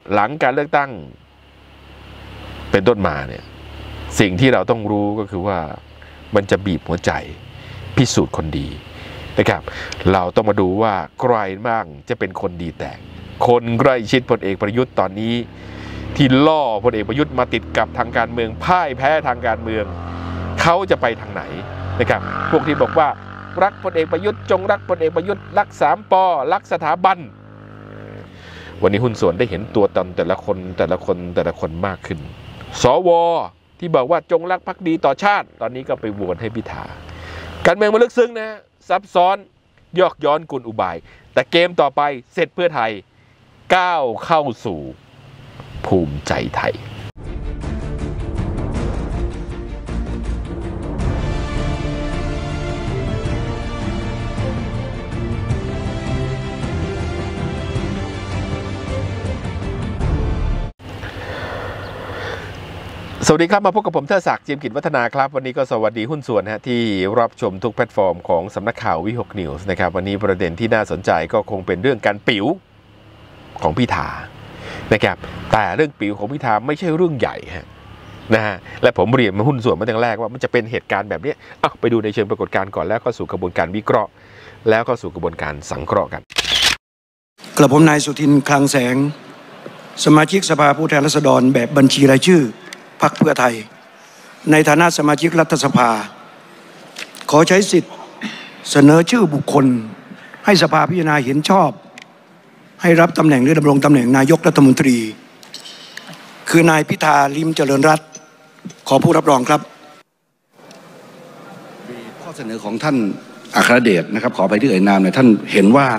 หลังการเลือกตั้งเป็นต้นมาเนี่ยสิ่งที่เราต้องรู้ก็คือว่ามันจะบีบหัวใจพิสูจน์คนดีนะครับเราต้องมาดูว่าใครบ้างจะเป็นคนดีแตกคนใกล้ชิดพลเอกประยุทธ์ตอนนี้ที่ล่อพลเอกประยุทธ์มาติดกับทางการเมืองพ่ายแพ้ทางการเมืองเขาจะไปทางไหนนะครับพวกที่บอกว่ารักพลเอกประยุทธ์จงรักพลเอกประยุทธ์รัก3 ป.รักสถาบันวันนี้หุ้นส่วนได้เห็นตัวตนแต่ละคนมากขึ้นสวที่บอกว่าจงรักภักดีต่อชาติตอนนี้ก็ไปโหวตให้พิธาการเมืองมันลึกซึ้งนะซับซ้อนยอกย้อนกลอุบายแต่เกมต่อไปเสร็จเพื่อไทยก้าวเข้าสู่ภูมิใจไทยสวัสดีครับมาพบกับผมเทิดศักดิ์ เจียมกิจวัฒนาครับวันนี้ก็สวัสดีหุ้นส่วนที่รับชมทุกแพลตฟอร์มของสำนักข่าววิหกนิวส์นะครับวันนี้ประเด็นที่น่าสนใจก็คงเป็นเรื่องการปิ๋วของพิธานะครับแต่เรื่องปิ๋วของพิธาไม่ใช่เรื่องใหญ่นะฮะและผมเรียนมาหุ้นส่วนมาตั้งแรกว่ามันจะเป็นเหตุการณ์แบบนี้ไปดูในเชิงปรากฏการณ์ก่อนแล้วก็สู่กระบวนการวิเคราะห์แล้วก็สู่กระบวนการสังเคราะห์กันกระผมนายสุทินคลังแสงสมาชิกสภาผู้แทนราษฎรแบบบัญชีรายชื่อพรรคเพื่อไทยในฐานะสมาชิกรัฐสภาขอใช้สิทธิ์เสนอชื่อบุคคลให้สภาพิจารณาเห็นชอบให้รับตำแหน่งหรือดำรงตำแหน่งนายกรัฐมนตรีคือนายพิธาลิ้มเจริญรัตน์ขอผู้รับรองครับข้อเสนอของท่านอัครเดชนะครับขอไปที่เอ่ยนามหน่อยท่านเห็นว่า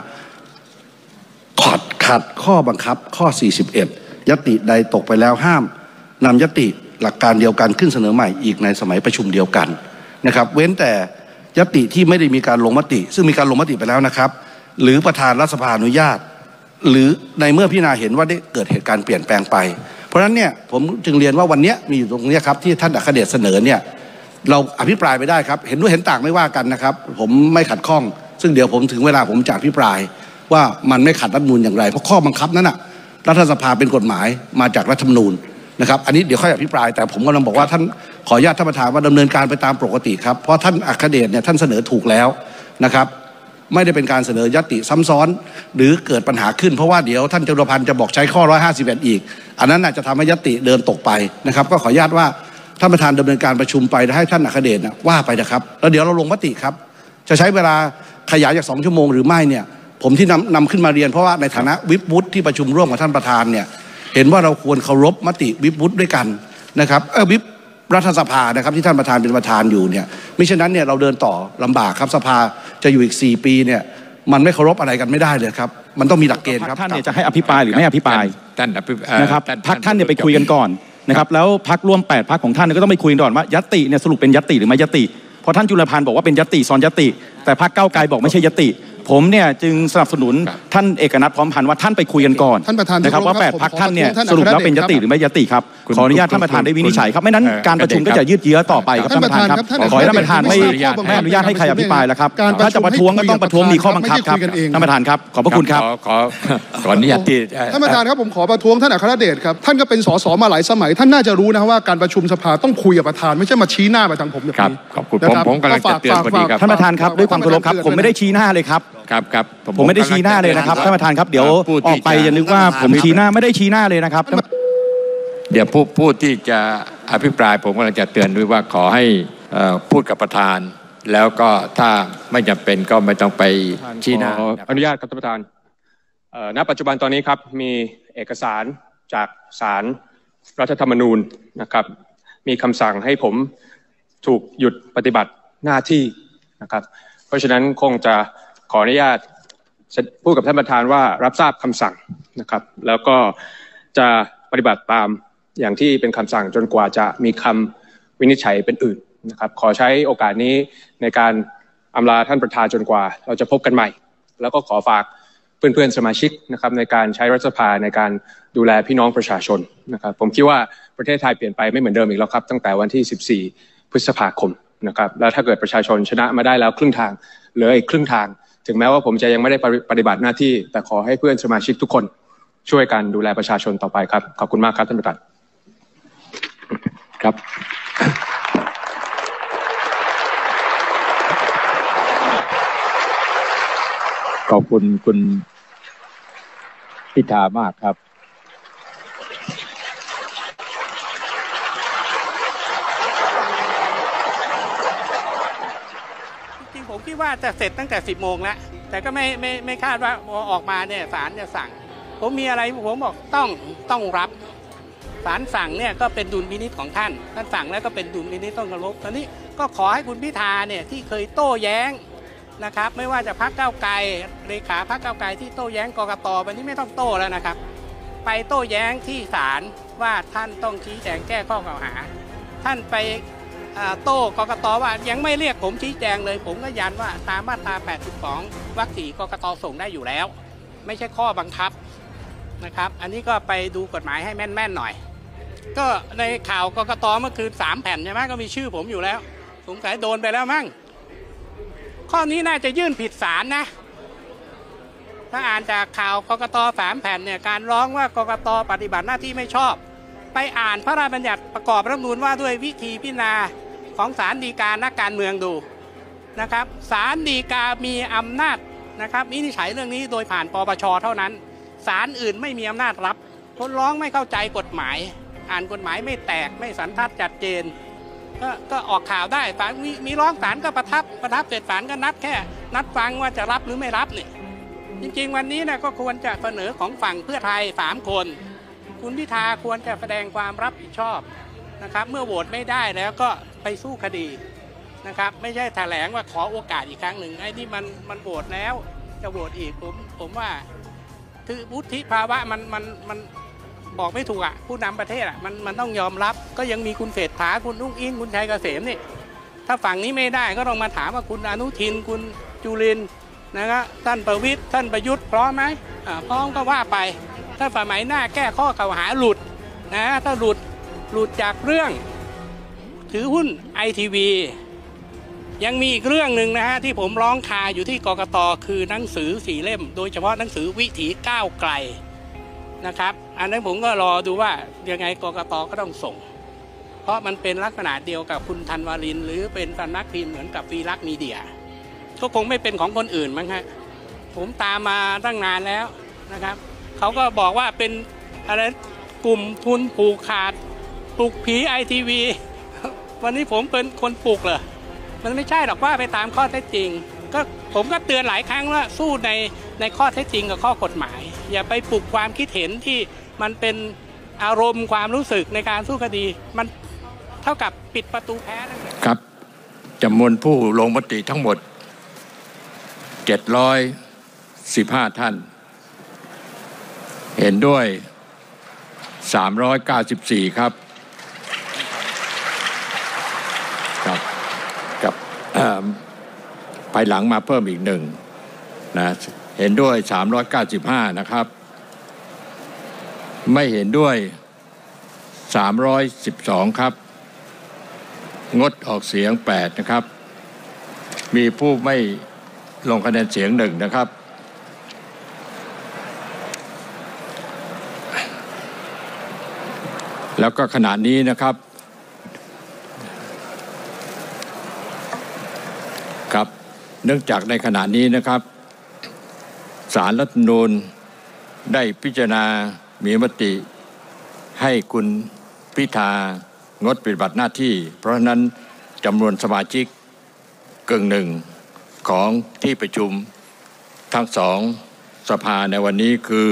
ขัดข้อบังคับข้อ41ยติใดตกไปแล้วห้ามนำยติหลักการเดียวกันขึ้นเสนอใหม่อีกในสมัยประชุมเดียวกันนะครับเว้นแต่ยติที่ไม่ได้มีการลงมติซึ่งมีการลงมติไปแล้วนะครับหรือประธานรัฐสภาอนุญาตหรือในเมื่อพิจารณาเห็นว่าได้เกิดเหตุการณ์เปลี่ยนแปลงไปเพราะฉะนั้นเนี่ยผมจึงเรียนว่าวันนี้มีอยู่ตรงนี้ครับที่ท่านอัครเดชเสนอเนี่ยเราอภิปรายไปได้ครับเห็นด้วยเห็นต่างไม่ว่ากันนะครับผมไม่ขัดข้องซึ่งเดี๋ยวผมถึงเวลาผมจะอภิปรายว่ามันไม่ขัดรัฐธรรมนูญอย่างไรเพราะข้อบังคับนั้นน่ะรัฐสภาเป็นกฎหมายมาจากรัฐธรรมนูญนะครับอันนี้เดี๋ยวค่อยอภิปรายแต่ผมกำลังบอกว่าท่านขออนุญาตท่านประธานว่าดำเนินการไปตามปกติครับเพราะท่านอัครเดชเนี่ยท่านเสนอถูกแล้วนะครับไม่ได้เป็นการเสนอยติซ้ำซ้อนหรือเกิดปัญหาขึ้นเพราะว่าเดี๋ยวท่านจุลพันธ์จะบอกใช้ข้อ151อีกอันนั้นอาจจะทำให้ยติเดินตกไปนะครับก็ขออนุญาตว่าท่านประธานดำเนินการประชุมไปให้ท่านอัครเดชว่าไปนะครับแล้วเดี๋ยวเราลงมติครับจะใช้เวลาขยายจาก2 ชั่วโมงหรือไม่เนี่ยผมที่นำขึ้นมาเรียนเพราะว่าในฐานะวิปวุฒิที่ประชุมร่วมกับท่านประธานเนี่ยเห็นว่าเราควรเคารพมติวิปวุฒิด้วยกันนะครับวิปรัฐสภานะครับที่ท่านประธานเป็นประธานอยู่เนี่ยมิฉะนั้นเนี่ยเราเดินต่อลำบากครับสภาจะอยู่อีก4 ปีเนี่ยมันไม่เคารพอะไรกันไม่ได้เลยครับมันต้องมีหลักเกณฑ์ครับท่านเนี่ยจะให้อภิปรายหรือไม่อภิปรายนะครับพรรคท่านเนี่ยไปคุยกันก่อนนะครับแล้วพรรคร่วม8 พรรคของท่านก็ต้องไปคุยกันก่อนว่าญัตติเนี่ยสรุปเป็นญัตติหรือไม่ญัตติเพราะท่านจุลพันธ์บอกว่าเป็นญัตติซ้อนญัตติแต่พรรคก้าวไกลบอกไม่ใช่ญัตติผมเนี่ยจึงสนับสนุนท่านเอกนัทพร้อมพันธ์ว่าท่านไปคุยกันก่อนนะครับว่า8 พรรคท่านเนี่ยสรุปแล้วเป็นญัตติหรือไม่ญัตติครับขออนุญาตท่านประธานได้วินิจฉัยครับไม่นั้นการประชุมก็จะยืดเยื้อต่อไปครับท่านประธานครับขอให้ท่านประธานไม่อนุญาตให้ใครอภิปรายแล้วครับถ้าจะประท้วงก็ต้องประท้วงมีข้อบังคับครับท่านประธานครับขอบพระคุณครับขออนุญาตที่ท่านประธานครับผมขอประท้วงท่านอัครเดชครับท่านก็เป็นส.ส.มาหลายสมัยท่านน่าจะรู้นะว่าการประชุมสภาต้องคุยกับประธานไม่ใช่มาชี้หน้าไปทางผมแบบนี้ขอบคุณผมกำลังจะเตือนพอดีครับท่านประธานครับด้วยความเคารพครับผมไม่ได้ชี้หน้าเลยครับครับผมไม่ได้ชี้หน้าเลยนะครับท่านประธานครับเดี๋ยวออกไปอย่านึกว่าผมชี้หน้าไม่ได้ชี้หน้าเลยนะครับเดี๋ยวผู้ที่จะอภิปรายผมกำลังจะเตือนด้วยว่าขอให้พูดกับประธานแล้วก็ถ้าไม่จำเป็นก็ไม่ต้องไปชี้หน้าอนุญาตครับท่านประธานณปัจจุบันตอนนี้ครับมีเอกสารจากศาลรัฐธรรมนูญนะครับมีคำสั่งให้ผมถูกหยุดปฏิบัติหน้าที่นะครับเพราะฉะนั้นคงจะขออนุญาตพูดกับท่านประธานว่ารับทราบคำสั่งนะครับแล้วก็จะปฏิบัติตามอย่างที่เป็นคำสั่งจนกว่าจะมีคำวินิจฉัยเป็นอื่นนะครับขอใช้โอกาสนี้ในการอำลาท่านประธานจนกว่าเราจะพบกันใหม่แล้วก็ขอฝากเพื่อนๆสมาชิกนะครับในการใช้รัฐสภาในการดูแลพี่น้องประชาชนนะครับผมคิดว่าประเทศไทยเปลี่ยนไปไม่เหมือนเดิมอีกแล้วครับตั้งแต่วันที่14 พฤษภาคมนะครับแล้วถ้าเกิดประชาชนชนะมาได้แล้วครึ่งทางเหลืออีกครึ่งทางถึงแม้ว่าผมจะยังไม่ได้ปฏิบัติหน้าที่แต่ขอให้เพื่อนสมาชิกทุกคนช่วยกันดูแลประชาชนต่อไปครับขอบคุณมากครับท่านประธานครับขอบคุณคุณพิธามากครับจริงผมคิดว่าจะเสร็จตั้งแต่10 โมงแล้วแต่ก็ไม่คาดว่าออกมาเนี่ยศาลจะสั่งผมมีอะไรผมบอกต้องรับศาลสั่งเนี่ยก็เป็นดุลพินิจของท่านสั่งแล้วก็เป็นดุลพินิจต้องเคารพตอนนี้ก็ขอให้คุณพิธาเนี่ยที่เคยโต้แย้งนะครับไม่ว่าจะพรรคก้าวไกลเลขาพรรคก้าวไกลที่โต้แย้งกกต.วันนี้ไม่ต้องโต้แล้วนะครับไปโต้แย้งที่ศาลว่าท่านต้องชี้แจงแก้ข้อกล่าวหาท่านไปโต้กกต.ว่ายังไม่เรียกผมชี้แจงเลยผมก็ยันว่าตามมาตรา82 วรรค 4กกต.ส่งได้อยู่แล้วไม่ใช่ข้อบังคับนะครับอันนี้ก็ไปดูกฎหมายให้แม่นๆหน่อยก็ในข่าวกกต.เมื่อคืน3 แผ่นใช่ไหมก็มีชื่อผมอยู่แล้วสงสัยโดนไปแล้วมั้งข้อนี้น่าจะยื่นผิดศาลนะถ้าอ่านจากข่าวกกต. 3 แผ่นเนี่ยการร้องว่ากกต.ปฏิบัติหน้าที่ไม่ชอบไปอ่านพระราชบัญญัติประกอบรัฐธรรมนูญว่าด้วยวิธีพิจารณาของศาลฎีกานักการเมืองดูนะครับศาลฎีกามีอำนาจนะครับวินิจฉัยเรื่องนี้โดยผ่านปปช.เท่านั้นศาลอื่นไม่มีอำนาจรับคนร้องไม่เข้าใจกฎหมายอ่านกฎหมายไม่แตกไม่สันทัดจัดเจนก็ออกข่าวได้ศาลมีร้องศาลก็ประทับเสร็จศาลก็นัดฟังว่าจะรับหรือไม่รับเนี่ยจริงๆวันนี้นะก็ควรจะเสนอของฝั่งเพื่อไทย3 คนคุณพิธาควรจะแสดงความรับผิดชอบนะครับเมื่อโหวตไม่ได้แล้วก็ไปสู้คดีนะครับไม่ใช่แถลงว่าขอโอกาสอีกครั้งหนึ่งไอ้นี่มันโหวตแล้วจะโหวตอีกผมว่าคือวุฒิภาวะมันบอกไม่ถูกอ่ะผู้นำประเทศอ่ะมันต้องยอมรับก็ยังมีคุณเศรษฐาคุณอุ้งอิงคุณชัยเกษมนี่ถ้าฝั่งนี้ไม่ได้ก็ต้องมาถามว่าคุณอนุทินคุณจุรินทร์นะครับท่านประวิตรท่านประยุทธ์พร้อมไหมพร้อมก็ว่าไปถ้าฝ่ายไหนหน้าแก้ข้อกล่าวหาหลุดนะถ้าหลุดจากเรื่องถือหุ้น ITV ยังมีอีกเรื่องหนึ่งนะฮะที่ผมร้องคาอยู่ที่กกต.คือหนังสือ4 เล่มโดยเฉพาะหนังสือวิถีก้าวไกลนะครับอันนั้นผมก็รอดูว่ายังไงกกต.ก็ต้องส่งเพราะมันเป็นลักษณะเดียวกับคุณธันวารินหรือเป็นสำนักพิมพ์เหมือนกับวีลักษณ์มีเดียก็คงไม่เป็นของคนอื่นมั้งฮะผมตามมาตั้งนานแล้วนะครับเขาก็บอกว่าเป็นอะไรกลุ่มทุนผูกขาดปลุกผี ITV วันนี้ผมเป็นคนปลุกเหรอมันไม่ใช่หรอกว่าไปตามข้อเท็จจริงก็ผมก็เตือนหลายครั้งว่าสู้ในข้อเท็จจริงกับข้อกฎหมายอย่าไปปลุกความคิดเห็นที่มันเป็นอารมณ์ความรู้สึกในการสู้คดีมันเท่ากับปิดประตูแพ้นั่นเองครับจำนวนผู้ลงมติทั้งหมด715 ท่านเห็นด้วย394ครับกับภายหลังมาเพิ่มอีก1นะเห็นด้วย395นะครับไม่เห็นด้วย312ครับงดออกเสียง8นะครับมีผู้ไม่ลงคะแนนเสียง1นะครับแล้วก็ขณะนี้นะครับครับเนื่องจากในขณะนี้นะครับศาลรัฐธรรมนูญได้พิจารณามีมติให้คุณพิธางดปฏิบัติหน้าที่เพราะฉะนั้นจำนวนสมาชิก1/2ของที่ประชุมทั้ง2สภาในวันนี้คือ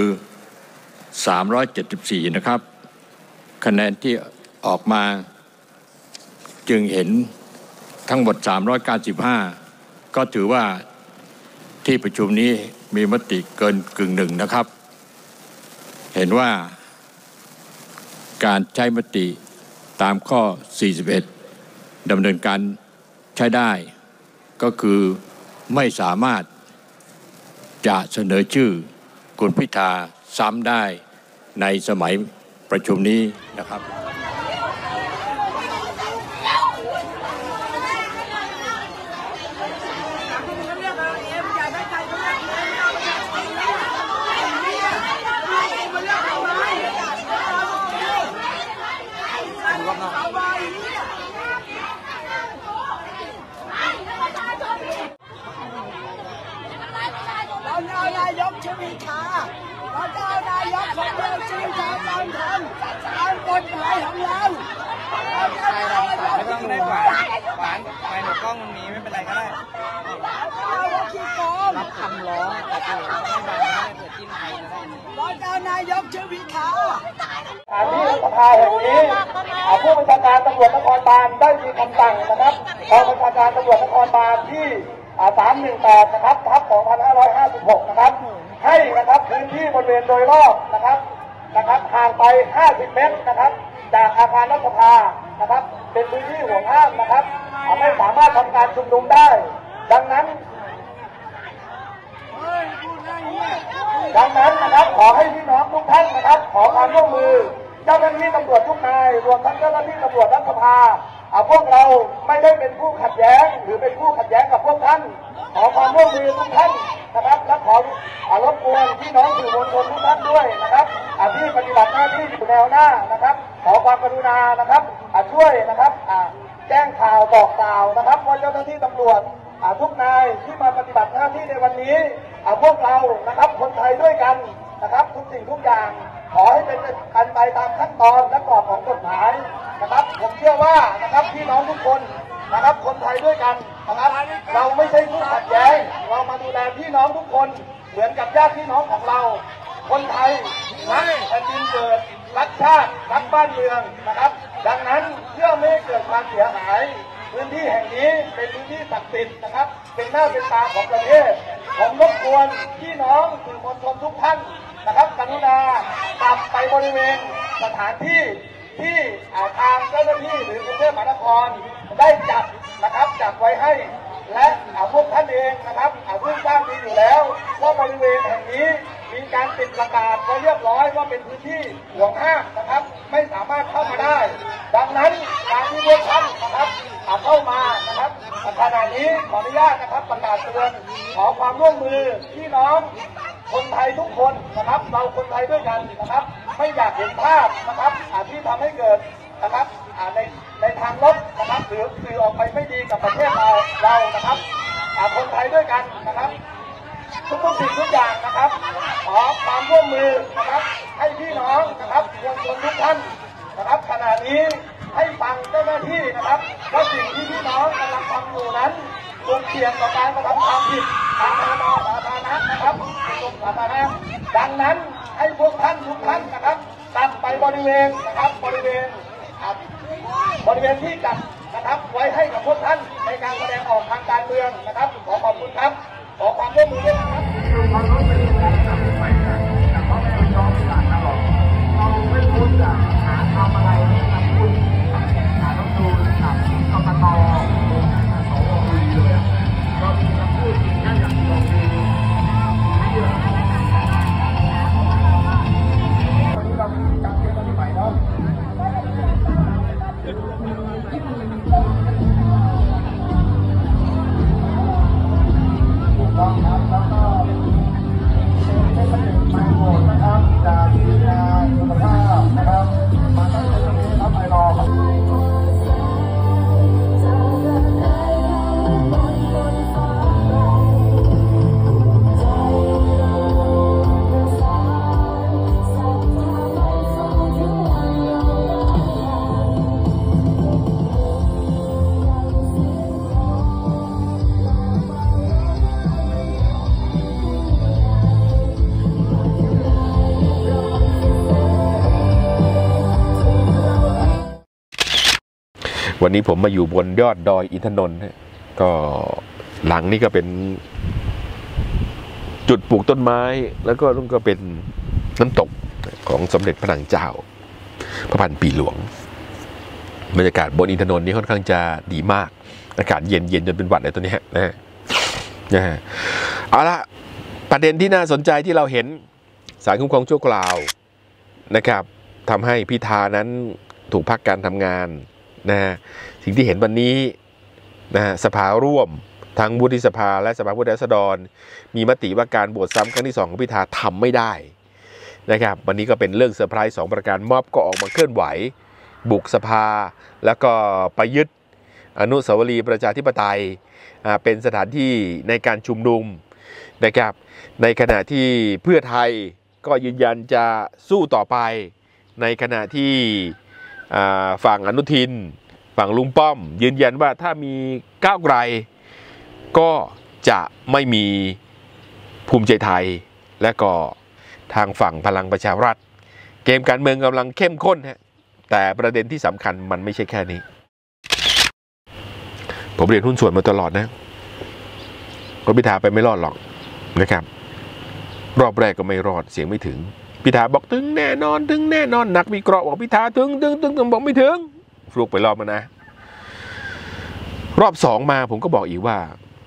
374นะครับคะแนนที่ออกมาจึงเห็นทั้งหมด395ก็ถือว่าที่ประชุมนี้มีมติเกิน1/2นะครับเห็นว่าการใช้มติตามข้อ41ดำเนินการใช้ได้ก็คือไม่สามารถจะเสนอชื่อคุณพิธาซ้ำได้ในสมัยประชุมนี้นะครับร้อยเก้านายกชื่อพิธาที่สภาแห่งนี้ผู้บัญชาการตำรวจนครบาลได้มีคำสั่งนะครับกองบัญชาการตำรวจนครบาลที่318นะครับทับ2556นะครับให้นะครับพื้นที่บริเวณโดยรอบนะครับห่างไป50 เมตรนะครับจากอาคารรัฐสภานะครับเป็นพื้นที่ห่วงห้ามนะครับไม่สามารถทำการชุมนุมได้ดังนั้นนะครับขอให้พี่น้องทุกท่านนะครับขอความร่วมมือเจ้าหน้าที่ตำรวจทุกนายรวมทั้งเจ้าหน้าที่ตำรวจรัฐสภาพวกเราไม่ได้เป็นผู้ขัดแย้งหรือเป็นผู้ขัดแย้งกับพวกท่านขอความร่วมมือทุกท่านนะครับและขอรบกวนพี่น้องสื่อมวลชนทุกท่านด้วยนะครับที่ปฏิบัติหน้าที่อยู่แนวหน้านะครับขอความกรุณานะครับช่วยนะครับแจ้งข่าวบอกกล่าวนะครับว่าเจ้าหน้าที่ตำรวจทุกนายที่มาปฏิบัติหน้าที่ในวันนี้พวกเรานะครับคนไทยด้วยกันนะครับทุกสิ่งทุกอย่างขอให้เป็นกันไปตามขั้นตอนและกรอบของกฎหมายนะครับผมเชื่อว่านะครับพี่น้องทุกคนนะครับคนไทยด้วยกันนะครับเราไม่ใช่ผู้ขัดแย้งเรามาดูแลพี่น้องทุกคนเหมือนกับญาติพี่น้องของเราคนไทยรักแผ่นดินเกิดรักชาติรักบ้านเมืองนะครับดังนั้นเพื่อไม่ให้เกิดความเสียหายพื้นที่แห่งนี้เป็นพื้นที่ศักดิ์สิทธิ์นะครับเป็นหน้าเป็นตาของประเทศผมรบกวนพี่น้องสื่อมวลชนทุกท่านนะครับกรุณากลับไปบริเวณสถานที่ที่ทางเจ้าหน้าที่หรือกรุงเทพมหานครได้จัดนะครับจัดไว้ให้และพวกท่านเองนะครับผู้ทราบดีอยู่แล้วว่าบริเวณแห่งนี้มีการติดประกาศไว้เรียบร้อยว่าเป็นพื้นที่ห่วงห้ามนะครับไม่สามารถเข้ามาได้ดังนั้นการที่พวกท่านนะครับเข้ามานะครับขณะนี้ขออนุญาตนะครับประกาศเตือนขอความร่วมมือพี่น้องคนไทยทุกคนนะครับเราคนไทยด้วยกันนะครับไม่อยากเห็นภาพนะครับที่ทำให้เกิดนะครับในทางลบนะครับหรือสื่อออกไปไม่ดีกับประเทศเรานะครับคนไทยด้วยกันนะครับทุกสิ่งทุกอย่างนะครับขอความร่วมมือนะครับให้พี่น้องนะครับมวลชนทุกท่านนะครับขณะนี้ให้ฟังเจ้าหน้าที่นะครับว่าสิ่งที่พี่น้องกำลังทำอยู่นั้นควรเสี่ยงต่อการกระทำความผิดทางสาธารณะนะครับเป็นสาธารณะดังนั้นให้พวกท่านทุกท่านนะครับกลับไปบริเวณนะครับบริเวณที่จัดนะครับไว้ให้กับพวกท่านในการแสดงออกทางการเมืองนะครับขอขอบคุณครับขอความร่วมมือด้วยนะครับเราไม่รู้จะหาทำอะไรกับคุณต้องดูกับกกต.สว.เลยเรามีคำพูดแค่อย่างเดียวคือวันนี้เรามีการเชื่อมใหม่แล้วถูกต้องครับแล้วก็ให้ประเด็นมาโหวตนะครับจากทีมงานคุณภาพนะครับมาตั้งแต่ตรงนี้ครับไอรอครับวันนี้ผมมาอยู่บนยอดดอยอินทนนท์ก็หลังนี้ก็เป็นจุดปลูกต้นไม้แล้วก็ก็เป็นน้ำตกของสมเด็จพระนางเจ้าพระพันปีหลวงบรรยากาศบนอินทนนท์นี้ค่อนข้างจะดีมากอากาศเย็นจนเป็นหวัดเลยตัวนี้นะฮะเอาละประเด็นที่น่าสนใจที่เราเห็นศาลคุ้มครองชั่วคราวนะครับทำให้พิธานั้นถูกพักการทำงานนะฮะสิ่งที่เห็นวันนี้นะฮะสภาร่วมทั้งวุฒิสภาและสภาผู้แทนราษฎรมีมติว่าการโหวตซ้ำครั้งที่2ของพิธาทำไม่ได้นะครับวันนี้ก็เป็นเรื่องเซอร์ไพรส์2ประการม็อบก็ออกมาเคลื่อนไหวบุกสภาแล้วก็ไปยึดอนุสาวรีย์ประชาธิปไตยเป็นสถานที่ในการชุมนุมนะครับในขณะที่เพื่อไทยก็ยืนยันจะสู้ต่อไปในขณะที่ฝั่งอนุทินฝั่งลุงป้อมยืนยันว่าถ้ามีก้าวไกลก็จะไม่มีภูมิใจไทยและก็ทางฝั่งพลังประชารัฐเกมการเมืองกำลังเข้มข้นฮะแต่ประเด็นที่สำคัญมันไม่ใช่แค่นี้ผมเรียนหุ้นส่วนมาตลอดนะก็พิธาไปไม่รอดหรอกนะครับรอบแรกก็ไม่รอดเสียงไม่ถึงพิธาบอกถึงแน่นอนถึงแน่นอนนักวิเคราะห์บอกพิธาถึงบอกไม่ถึงฟลุกไปรอบมานะรอบสองมาผมก็บอกอีกว่า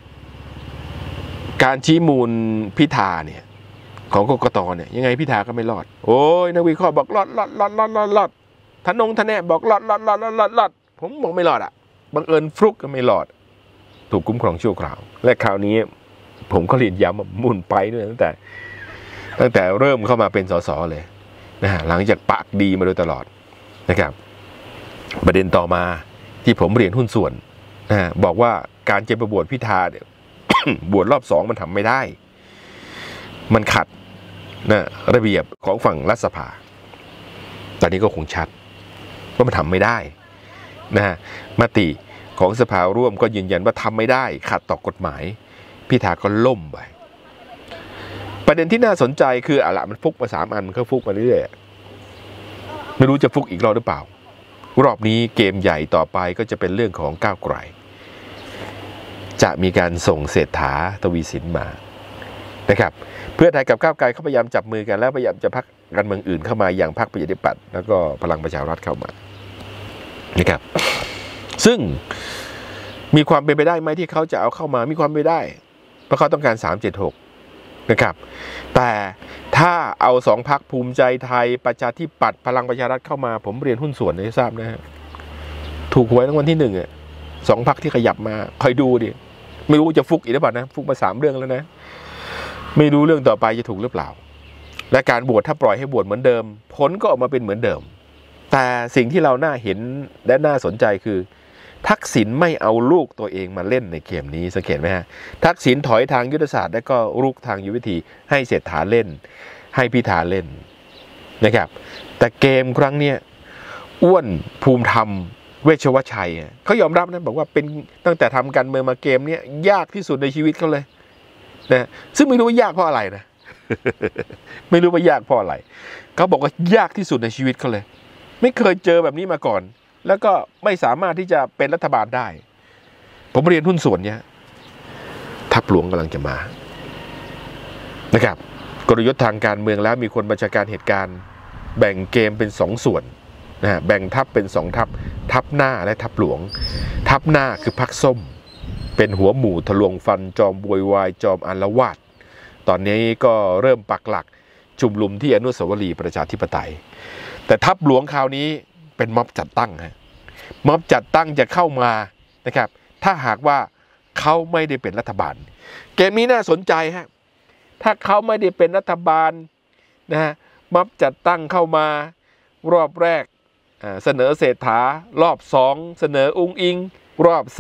การชี้มูลพิธาเนี่ยของกกตเนี่ยยังไงพิธาก็ไม่รอดโอ้ยนักวิเคราะห์บอกรอดทนแน่บอกรอดผมบอกไม่รอดอ่ะบังเอิญฟลุกก็ไม่รอดถูกคุ้มครองชั่วคราวและคราวนี้ผมก็เรียนย้ำมุ่นไปด้วยตั้งแต่เริ่มเข้ามาเป็นสสเลยนะฮะหลังจากปากดีมาโดยตลอดนะครับประเด็นต่อมาที่ผมเรียนหุ้นส่วนนะฮะบอกว่าการจะไปบวชพิธาเนี่ย บวชรอบสองมันทำไม่ได้มันขัดนะระเบียบของฝั่งรัฐสภาตอนนี้ก็คงชัดว่ามันทำไม่ได้นะฮะมติของสภาร่วมก็ยืนยันว่าทำไม่ได้ขัดต่อกฎหมายพิธาก็ล่มไปประเด็นที่น่าสนใจคืออะไรมันฟุกมา3 อันมันก็ฟุกมาเรื่อยๆไม่รู้จะฟุกอีกรอบหรือเปล่ารอบนี้เกมใหญ่ต่อไปก็จะเป็นเรื่องของก้าวไกลจะมีการส่งเศรษฐาทวีสินมานะครับเพื่อไทยกับก้าวไกลเขาพยายามจับมือกันแล้วพยายามจะพรรคการเมืองอื่นเข้ามาอย่างพรรคประชาธิปัตย์แล้วก็พลังประชารัฐเข้ามานะครับซึ่งมีความเป็นไปได้ไหมที่เขาจะเอาเข้ามามีความเป็นไปได้เพราะเขาต้องการ376นะครับแต่ถ้าเอา2 พรรคภูมิใจไทยประชาธิปัตย์พลังประชารัฐเข้ามาผมเรียนหุ้นส่วนให้ทราบนะฮะถูกหวยรางวัลที่1อ่ะ2 พรรคที่ขยับมาคอยดูดิไม่รู้จะฟุกอีกหรือเปล่านะฟุกมา3 เรื่องแล้วนะไม่รู้เรื่องต่อไปจะถูกหรือเปล่าและการบวชถ้าปล่อยให้บวชเหมือนเดิมผลก็ออกมาเป็นเหมือนเดิมแต่สิ่งที่เราน่าเห็นและน่าสนใจคือทักษิณไม่เอาลูกตัวเองมาเล่นในเกมนี้สังเกตไหมฮะทักษิณถอยทางยุทธศาสตร์และก็รุกทางยุทธวิธีให้เศรษฐาเล่นให้พิธาเล่นนะครับแต่เกมครั้งเนี้ยอ้วนภูมิธรรมเวชวชัยเขายอมรับนะบอกว่าเป็นตั้งแต่ทำการเมืองมาเกมนี้ยากที่สุดในชีวิตเขาเลยนะซึ่งไม่รู้ว่ายากเพราะอะไรนะ ไม่รู้ว่ายากเพราะอะไรเขาบอกว่ายากที่สุดในชีวิตเขาเลยไม่เคยเจอแบบนี้มาก่อนแล้วก็ไม่สามารถที่จะเป็นรัฐบาลได้ผมเรียนหุ้นส่วนเนี่ยทัพหลวงกำลังจะมานะครับกลยุทธ์ทางการเมืองแล้วมีคนบัญชาการเหตุการณ์แบ่งเกมเป็น2 ส่วนนะแบ่งทัพเป็น2 ทัพทัพหน้าและทัพหลวงทัพหน้าคือพรรคส้มเป็นหัวหมู่ทะลวงฟันจอมโวยวายจอมอาละวาดตอนนี้ก็เริ่มปักหลักชุมนุมที่อนุสาวรีย์ประชาธิปไตยแต่ทัพหลวงคราวนี้เป็นม็อบจัดตั้งฮะม็อบจัดตั้งจะเข้ามานะครับถ้าหากว่าเขาไม่ได้เป็นรัฐบาลเกมนี้น่าสนใจฮะถ้าเขาไม่ได้เป็นรัฐบาลนะฮะม็อบจัดตั้งเข้ามารอบแรกเสนอเศรษฐารอบ2เสนออุ้งอิงรอบ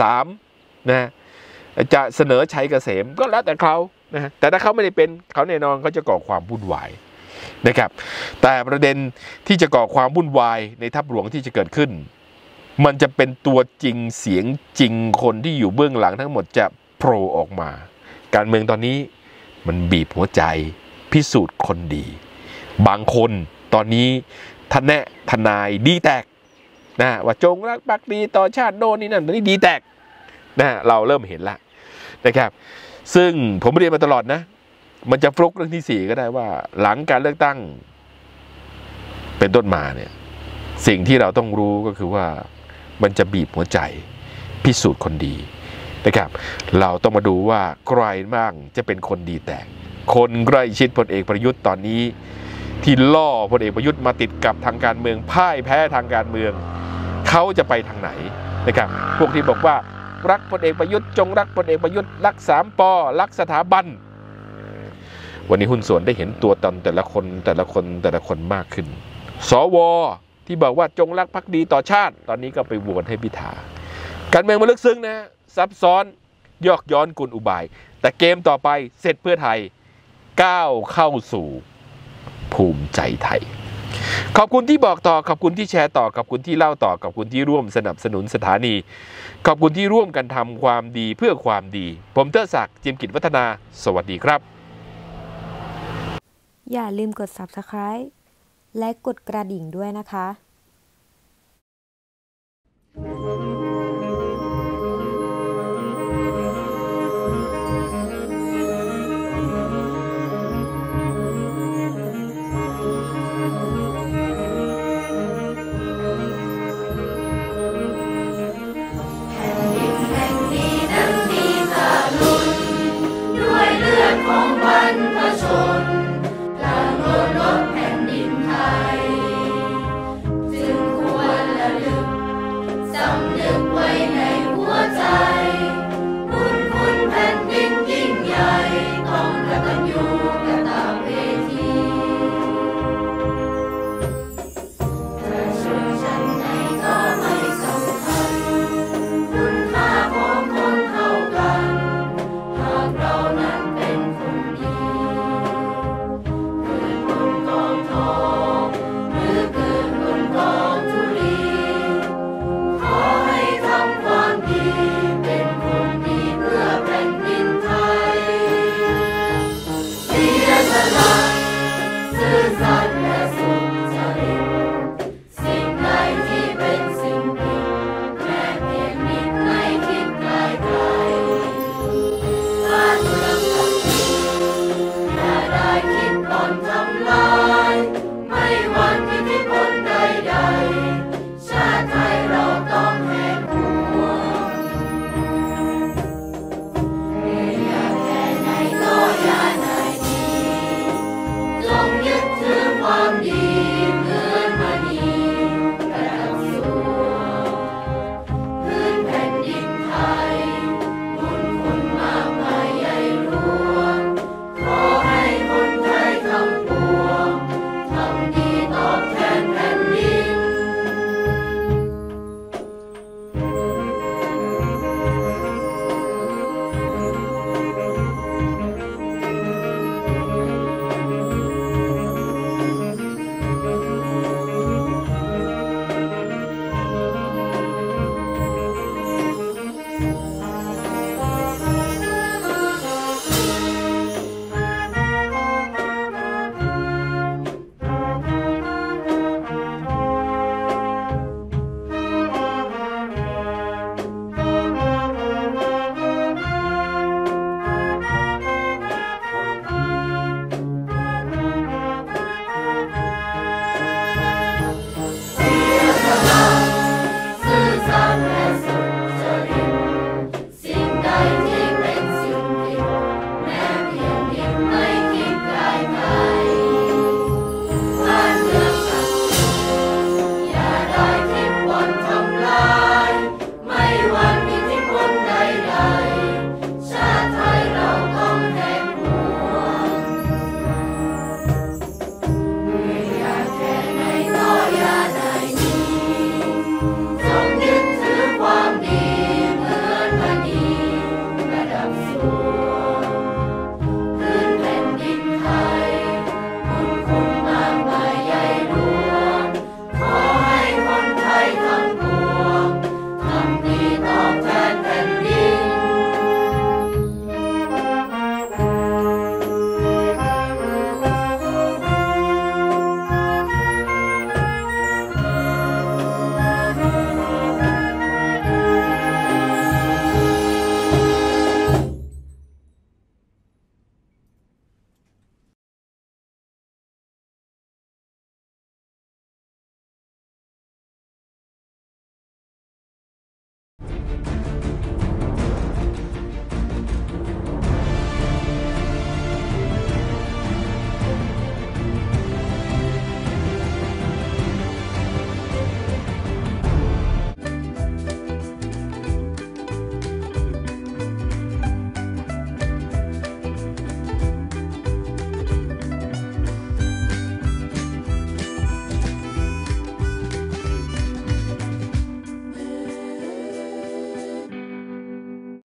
3นะจะเสนอชัยเกษมก็แล้วแต่เขานะแต่ถ้าเขาไม่ได้เป็นเขาแน่นอนเขาจะก่อความวุ่นวายนะครับแต่ประเด็นที่จะก่อความวุ่นวายในทัพหลวงที่จะเกิดขึ้นมันจะเป็นตัวจริงเสียงจริงคนที่อยู่เบื้องหลังทั้งหมดจะโผล่ออกมาการเมืองตอนนี้มันบีบหัวใจพิสูจน์คนดีบางคนตอนนี้ทนายดีแตกนะว่าจงรักภักดีต่อชาติโน่นนี่นั่นตอนนี้ดีแตกนะเราเริ่มเห็นแล้วนะครับซึ่งผมเรียนมาตลอดนะมันจะฟลุกเรื่องที่4ก็ได้ว่าหลังการเลือกตั้งเป็นต้นมาเนี่ยสิ่งที่เราต้องรู้ก็คือว่ามันจะบีบหัวใจพิสูจน์คนดีนะครับเราต้องมาดูว่าใครบ้างจะเป็นคนดีแตกคนใกล้ชิดพลเอกประยุทธ์ตอนนี้ที่ล่อพลเอกประยุทธ์มาติดกับทางการเมืองพ่ายแพ้ทางการเมืองเขาจะไปทางไหนนะครับพวกที่บอกว่ารักพลเอกประยุทธ์จงรักพลเอกประยุทธ์รัก3 ป.รักสถาบันวันนี้หุ้นส่วนได้เห็นตัวตนแต่ละคนมากขึ้นสวที่บอกว่าจงรักภักดีต่อชาติตอนนี้ก็ไปโหวตให้พิธาการเมืองมันลึกซึ้งนะซับซ้อนยอกย้อนกลอุบายแต่เกมต่อไปเสร็จเพื่อไทยก้าวเข้าสู่ภูมิใจไทยขอบคุณที่บอกต่อขอบคุณที่แชร์ต่อขอบคุณที่เล่าต่อขอบคุณที่ร่วมสนับสนุนสถานีขอบคุณที่ร่วมกันทำความดีเพื่อความดีผมเทิดศักดิ์ จิมกิจวัฒนาสวัสดีครับอย่าลืมกด Subscribe และกดกระดิ่งด้วยนะคะ